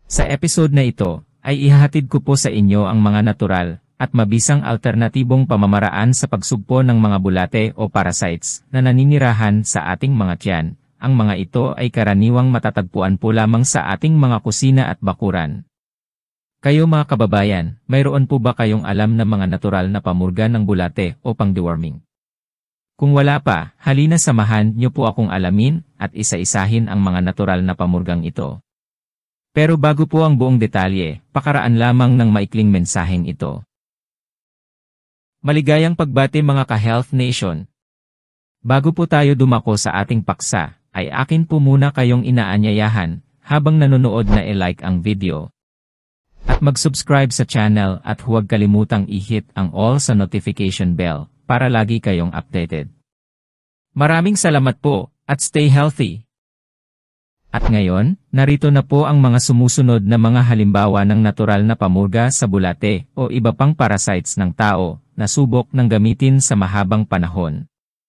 Sa episode na ito, ay ihahatid ko po sa inyo ang mga natural at mabisang alternatibong pamamaraan sa pagsugpo ng mga bulate o parasites na naninirahan sa ating mga tiyan. Ang mga ito ay karaniwang matatagpuan po lamang sa ating mga kusina at bakuran. Kayo mga kababayan, mayroon po ba kayong alam na mga natural na pamurga ng bulate o pang-deworming? Kung wala pa, halina samahan niyo po akong alamin at isa-isahin ang mga natural na pamurgang ito. Pero bago po ang buong detalye, pakaraan lamang ng maikling mensaheng ito. Maligayang pagbati mga ka-Health Nation! Bago po tayo dumako sa ating paksa, ay akin po muna kayong inaanyayahan habang nanonood na i-like ang video. At mag-subscribe sa channel at huwag kalimutang i-hit ang all sa notification bell para lagi kayong updated. Maraming salamat po at stay healthy! At ngayon, narito na po ang mga sumusunod na mga halimbawa ng natural na pamurga sa bulate o iba pang parasites ng tao na subok ng gamitin sa mahabang panahon.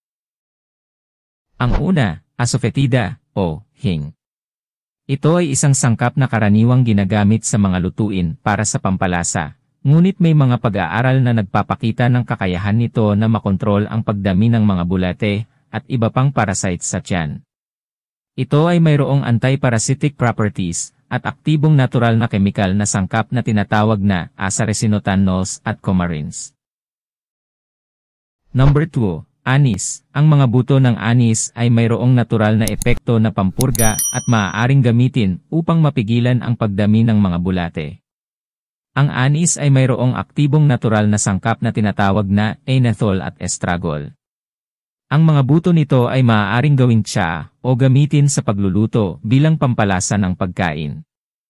Ang una, Asafoetida o hing. Ito ay isang sangkap na karaniwang ginagamit sa mga lutuin para sa pampalasa, ngunit may mga pag-aaral na nagpapakita ng kakayahan nito na makontrol ang pagdami ng mga bulate at iba pang parasites sa tiyan. Ito ay mayroong anti-parasitic properties at aktibong natural na kemikal na sangkap na tinatawag na azaresinotanols at coumarins. Number 2. Anis. Ang mga buto ng anis ay mayroong natural na epekto na pampurga at maaaring gamitin upang mapigilan ang pagdami ng mga bulate. Ang anis ay mayroong aktibong natural na sangkap na tinatawag na enethol at estragol. Ang mga buto nito ay maaaring gawing tsaa o gamitin sa pagluluto bilang pampalasa ng pagkain.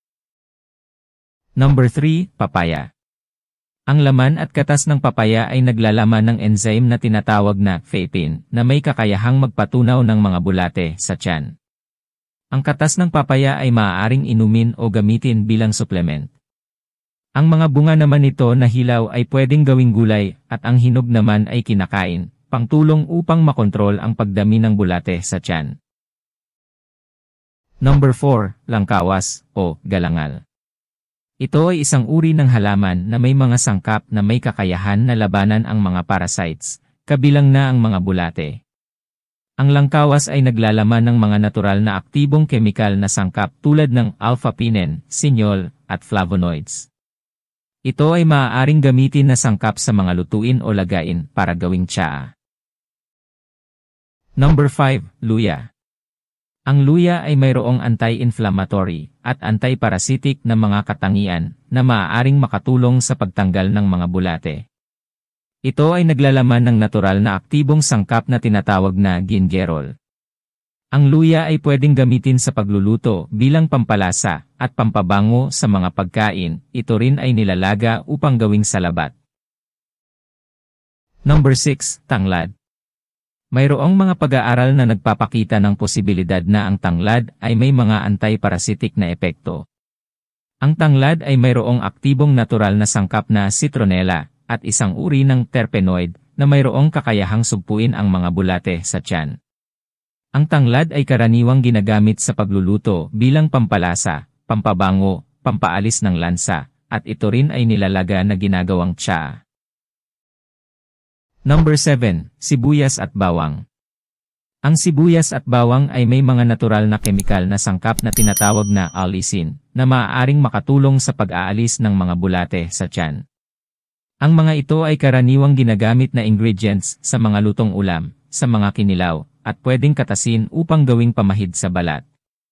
Number 3. Papaya. Ang laman at katas ng papaya ay naglalaman ng enzyme na tinatawag na phaepin na may kakayahang magpatunaw ng mga bulate sa tiyan. Ang katas ng papaya ay maaaring inumin o gamitin bilang supplement. Ang mga bunga naman nito na hilaw ay pwedeng gawing gulay at ang hinog naman ay kinakain, pangtulong upang makontrol ang pagdami ng bulate sa tiyan. Number 4. Langkawas o galangal. Ito ay isang uri ng halaman na may mga sangkap na may kakayahan na labanan ang mga parasites, kabilang na ang mga bulate. Ang langkawas ay naglalaman ng mga natural na aktibong kemikal na sangkap tulad ng alpha-pinene, sinyol, at flavonoids. Ito ay maaaring gamitin na sangkap sa mga lutuin o lagain para gawing tsaa. Number 5. Luya. Ang luya ay mayroong anti-inflammatory at anti-parasitic na mga katangian na maaaring makatulong sa pagtanggal ng mga bulate. Ito ay naglalaman ng natural na aktibong sangkap na tinatawag na gingerol. Ang luya ay pwedeng gamitin sa pagluluto bilang pampalasa at pampabango sa mga pagkain. Ito rin ay nilalaga upang gawing salabat. Number 6. Tanglad. Mayroong mga pag-aaral na nagpapakita ng posibilidad na ang tanglad ay may mga anti-parasitic na epekto. Ang tanglad ay mayroong aktibong natural na sangkap na citronella at isang uri ng terpenoid na mayroong kakayahang sugpuin ang mga bulate sa tiyan. Ang tanglad ay karaniwang ginagamit sa pagluluto bilang pampalasa, pampabango, pampaalis ng lansa, at ito rin ay nilalaga na ginagawang tsaa. Number 7. Sibuyas at bawang. Ang sibuyas at bawang ay may mga natural na kemikal na sangkap na tinatawag na allicin, na maaaring makatulong sa pag-aalis ng mga bulate sa tiyan. Ang mga ito ay karaniwang ginagamit na ingredients sa mga lutong ulam, sa mga kinilaw, at pwedeng katasin upang gawing pamahid sa balat.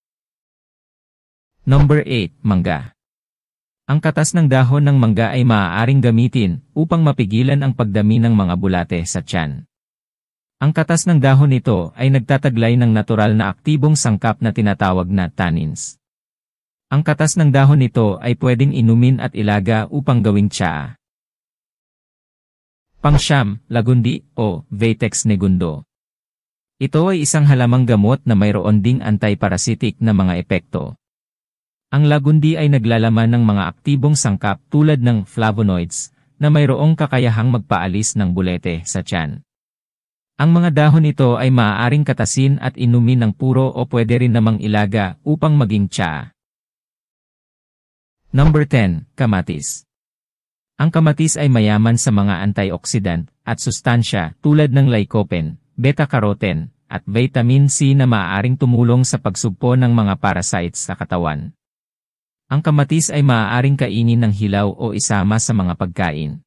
Number 8. Mangga. Ang katas ng dahon ng mangga ay maaaring gamitin upang mapigilan ang pagdami ng mga bulate sa tiyan. Ang katas ng dahon nito ay nagtataglay ng natural na aktibong sangkap na tinatawag na tannins. Ang katas ng dahon nito ay pwedeng inumin at ilaga upang gawing tsaa. Pang-siyam, lagundi o Vatex negundo. Ito ay isang halamang gamot na mayroon ding anti-parasitic na mga epekto. Ang lagundi ay naglalaman ng mga aktibong sangkap tulad ng flavonoids na mayroong kakayahang magpaalis ng bulete sa tiyan. Ang mga dahon nito ay maaaring katasin at inumin ng puro o pwede rin namang ilaga upang maging tsaa. Number 10, kamatis. Ang kamatis ay mayaman sa mga antioxidant at sustansya tulad ng lycopene, beta-carotene, at vitamin C na maaaring tumulong sa pagsugpo ng mga parasites sa katawan. Ang kamatis ay maaaring kainin ng hilaw o isama sa mga pagkain.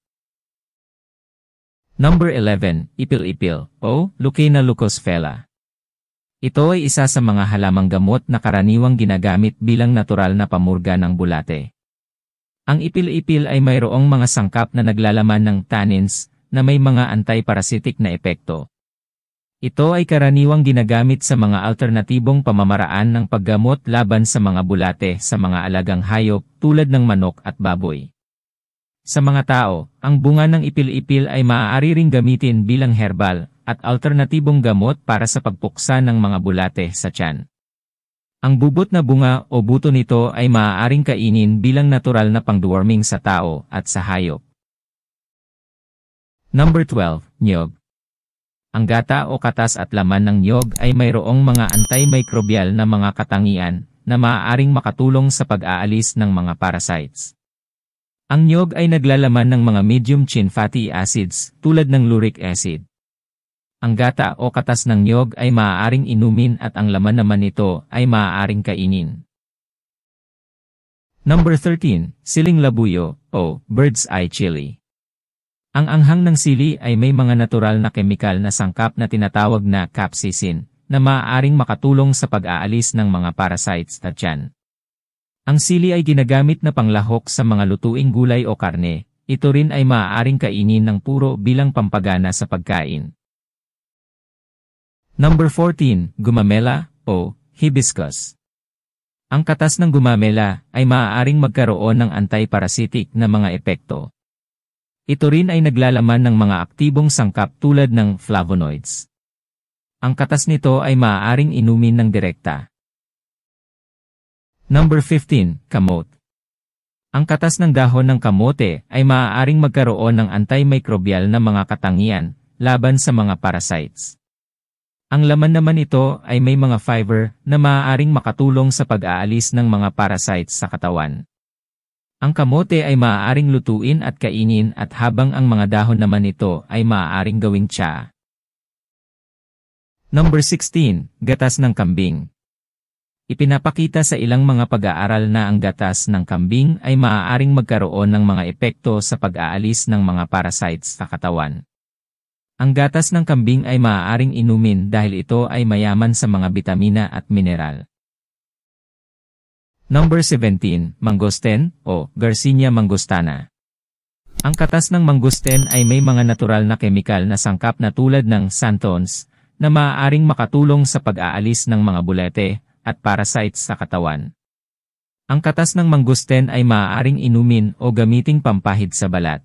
Number 11, ipil-ipil o Leucaena leucosphaera. Ito ay isa sa mga halamang gamot na karaniwang ginagamit bilang natural na pamurga ng bulate. Ang ipil-ipil ay mayroong mga sangkap na naglalaman ng tannins na may mga anti-parasitic na epekto. Ito ay karaniwang ginagamit sa mga alternatibong pamamaraan ng paggamot laban sa mga bulate sa mga alagang hayop tulad ng manok at baboy. Sa mga tao, ang bunga ng ipil-ipil ay maaari ring gamitin bilang herbal at alternatibong gamot para sa pagpuksa ng mga bulate sa tiyan. Ang bubot na bunga o buto nito ay maaaring kainin bilang natural na pang-deworming sa tao at sa hayop. Number 12, niyog. Ang gata o katas at laman ng niyog ay mayroong mga antimicrobial na mga katangian na maaaring makatulong sa pag-aalis ng mga parasites. Ang niyog ay naglalaman ng mga medium-chain fatty acids tulad ng lauric acid. Ang gata o katas ng niyog ay maaaring inumin at ang laman naman nito ay maaaring kainin. Number 13, siling labuyo o bird's eye chili. Ang anghang ng sili ay may mga natural na kemikal na sangkap na tinatawag na capsaicin na maaaring makatulong sa pag-aalis ng mga parasites sa tiyan. Ang sili ay ginagamit na panglahok sa mga lutuing gulay o karne. Ito rin ay maaaring kainin ng puro bilang pampagana sa pagkain. Number 14, gumamela o hibiscus. Ang katas ng gumamela ay maaaring magkaroon ng anti-parasitic na mga epekto. Ito rin ay naglalaman ng mga aktibong sangkap tulad ng flavonoids. Ang katas nito ay maaaring inumin ng direkta. Number 15, kamote. Ang katas ng dahon ng kamote ay maaaring magkaroon ng antimicrobial na mga katangian laban sa mga parasites. Ang laman naman ito ay may mga fiber na maaaring makatulong sa pag-aalis ng mga parasites sa katawan. Ang kamote ay maaaring lutuin at kainin at habang ang mga dahon naman nito ay maaaring gawing tsaa. Number 16, gatas ng kambing. Ipinapakita sa ilang mga pag-aaral na ang gatas ng kambing ay maaaring magkaroon ng mga epekto sa pag-aalis ng mga parasites sa katawan. Ang gatas ng kambing ay maaaring inumin dahil ito ay mayaman sa mga bitamina at mineral. Number 17, mangosteen o Garcinia mangostana. Ang katas ng mangosteen ay may mga natural na kemikal na sangkap na tulad ng xanthones na maaaring makatulong sa pag-aalis ng mga bulate at parasites sa katawan. Ang katas ng mangosteen ay maaaring inumin o gamiting pampahid sa balat.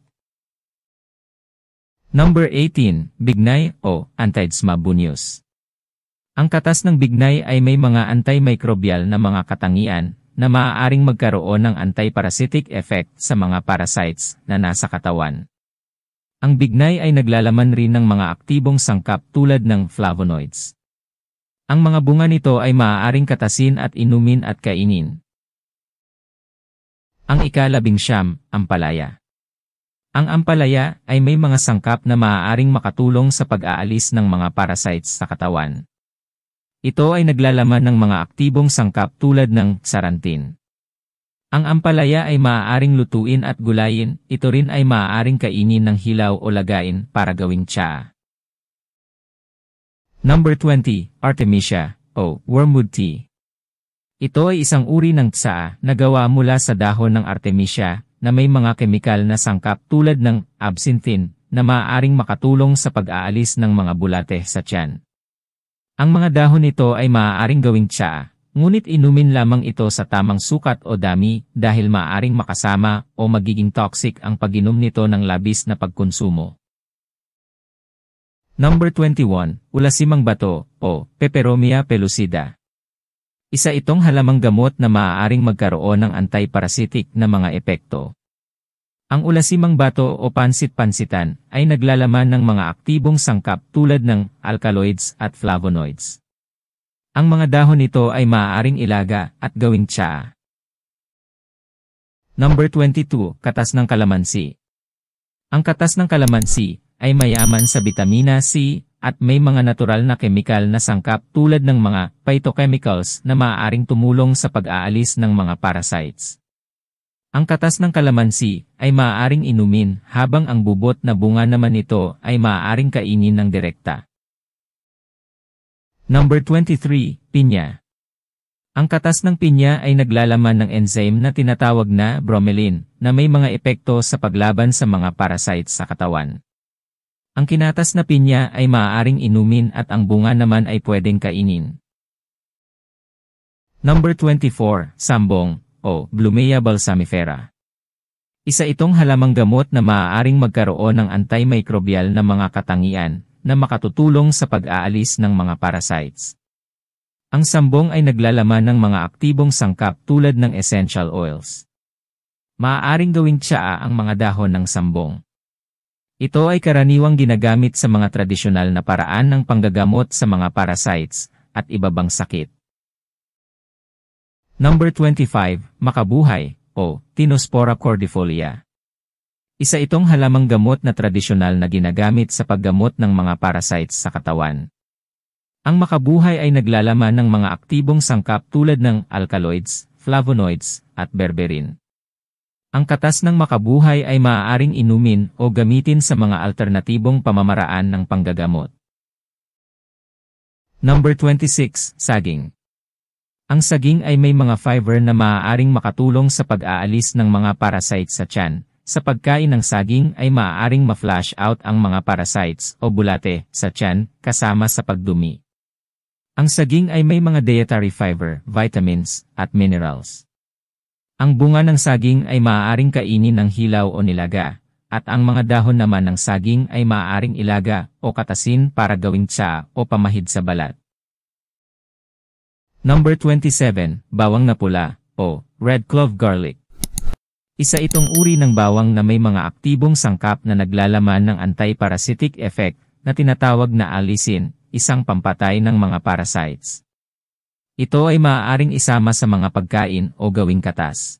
Number 18, bignay o Anthidesma buneus. Ang katas ng bignay ay may mga antimicrobial na mga katangian na maaaring magkaroon ng anti-parasitic effect sa mga parasites na nasa katawan. Ang bignay ay naglalaman rin ng mga aktibong sangkap tulad ng flavonoids. Ang mga bunga nito ay maaaring katasin at inumin at kainin. Ang ika-19, ampalaya. Ang ampalaya ay may mga sangkap na maaaring makatulong sa pag-aalis ng mga parasites sa katawan. Ito ay naglalaman ng mga aktibong sangkap tulad ng xarantine. Ang ampalaya ay maaaring lutuin at gulayin, ito rin ay maaaring kainin ng hilaw o lagain para gawing tsaa. Number 20, Artemisia o wormwood tea. Ito ay isang uri ng tsaa na gawa mula sa dahon ng Artemisia na may mga kemikal na sangkap tulad ng absinthin na maaaring makatulong sa pag-aalis ng mga bulate sa tiyan. Ang mga dahon nito ay maaaring gawing tsaa, ngunit inumin lamang ito sa tamang sukat o dami dahil maaaring makasama o magiging toxic ang pag-inom nito ng labis na pagkonsumo. Number 21, ulasimang bato o Peperomia pellucida. Isa itong halamang gamot na maaaring magkaroon ng anti-parasitic na mga epekto. Ang ulasimang bato o pansit-pansitan ay naglalaman ng mga aktibong sangkap tulad ng alkaloids at flavonoids. Ang mga dahon nito ay maaaring ilaga at gawing tsaa. Number 22, katas ng kalamansi. Ang katas ng kalamansi ay mayaman sa bitamina C at may mga natural na kemikal na sangkap tulad ng mga phytochemicals na maaaring tumulong sa pag-aalis ng mga parasites. Ang katas ng kalamansi ay maaaring inumin habang ang bubot na bunga naman nito ay maaaring kainin ng direkta. Number 23, pinya. Ang katas ng pinya ay naglalaman ng enzyme na tinatawag na bromelain na may mga epekto sa paglaban sa mga parasites sa katawan. Ang kinatas na pinya ay maaaring inumin at ang bunga naman ay pwedeng kainin. Number 24, sambong o Blumea balsamifera. Isa itong halamang gamot na maaaring magkaroon ng antimicrobial na mga katangian na makatutulong sa pag-aalis ng mga parasites. Ang sambong ay naglalaman ng mga aktibong sangkap tulad ng essential oils. Maaaring gawing tsaa ang mga dahon ng sambong. Ito ay karaniwang ginagamit sa mga tradisyonal na paraan ng panggagamot sa mga parasites at iba bang sakit. Number 25, makabuhay o Tinospora cordifolia. Isa itong halamang gamot na tradisyonal na ginagamit sa paggamot ng mga parasites sa katawan. Ang makabuhay ay naglalaman ng mga aktibong sangkap tulad ng alkaloids, flavonoids, at berberin. Ang katas ng makabuhay ay maaaring inumin o gamitin sa mga alternatibong pamamaraan ng panggagamot. Number 26, saging. Ang saging ay may mga fiber na maaaring makatulong sa pag-aalis ng mga parasites sa tiyan. Sa pagkain ng saging ay maaaring ma-flush out ang mga parasites o bulate sa tiyan kasama sa pagdumi. Ang saging ay may mga dietary fiber, vitamins, at minerals. Ang bunga ng saging ay maaaring kainin ng hilaw o nilaga, at ang mga dahon naman ng saging ay maaaring ilaga o katasin para gawing tsa o pamahid sa balat. Number 27, bawang na pula o red clove garlic. Isa itong uri ng bawang na may mga aktibong sangkap na naglalaman ng anti-parasitic effect na tinatawag na allicin, isang pampatay ng mga parasites. Ito ay maaaring isama sa mga pagkain o gawing katas.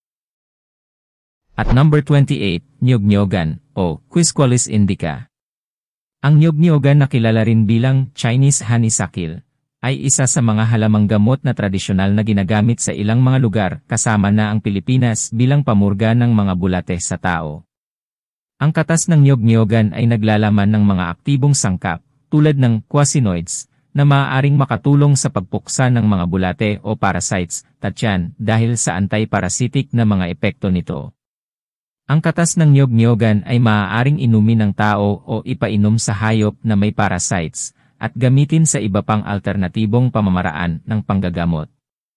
At number 28, nyog-nyogan o Quisqualis indica. Ang nyog-nyogan na kilala rin bilang Chinese honeysuckle ay isa sa mga halamang gamot na tradisyonal na ginagamit sa ilang mga lugar kasama na ang Pilipinas bilang pamurga ng mga bulate sa tao. Ang katas ng nyog-nyogan ay naglalaman ng mga aktibong sangkap tulad ng quasinoids na maaaring makatulong sa pagpuksa ng mga bulate o parasites, tatyan, dahil sa anti-parasitic na mga epekto nito. Ang katas ng nyog-nyogan ay maaaring inumin ng tao o ipainom sa hayop na may parasites, at gamitin sa iba pang alternatibong pamamaraan ng panggagamot.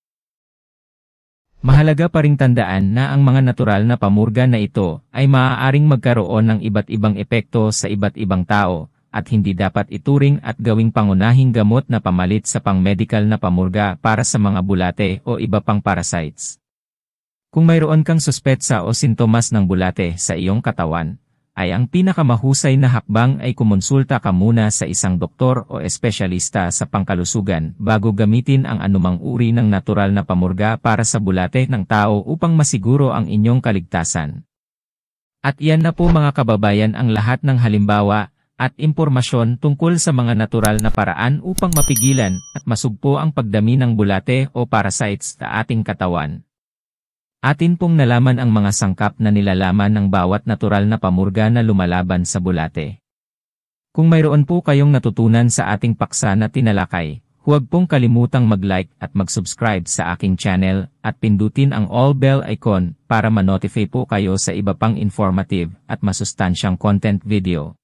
Mahalaga pa ring tandaan na ang mga natural na pamurga na ito ay maaaring magkaroon ng iba't ibang epekto sa iba't ibang tao, at hindi dapat ituring at gawing pangunahing gamot na pamalit sa pang-medical na pamurga para sa mga bulate o iba pang parasites. Kung mayroon kang suspetsa o sintomas ng bulate sa iyong katawan, ay ang pinakamahusay na hakbang ay kumonsulta ka muna sa isang doktor o espesyalista sa pangkalusugan bago gamitin ang anumang uri ng natural na pamurga para sa bulate ng tao upang masiguro ang inyong kaligtasan. At iyan na po mga kababayan ang lahat ng halimbawa at impormasyon tungkol sa mga natural na paraan upang mapigilan at masugpo ang pagdami ng bulate o parasites sa ating katawan. Atin pong nalaman ang mga sangkap na nilalaman ng bawat natural na pamurga na lumalaban sa bulate. Kung mayroon po kayong natutunan sa ating paksa na tinalakay, huwag pong kalimutang mag-like at mag-subscribe sa aking channel at pindutin ang all bell icon para ma-notify po kayo sa iba pang informative at masustansyang content video.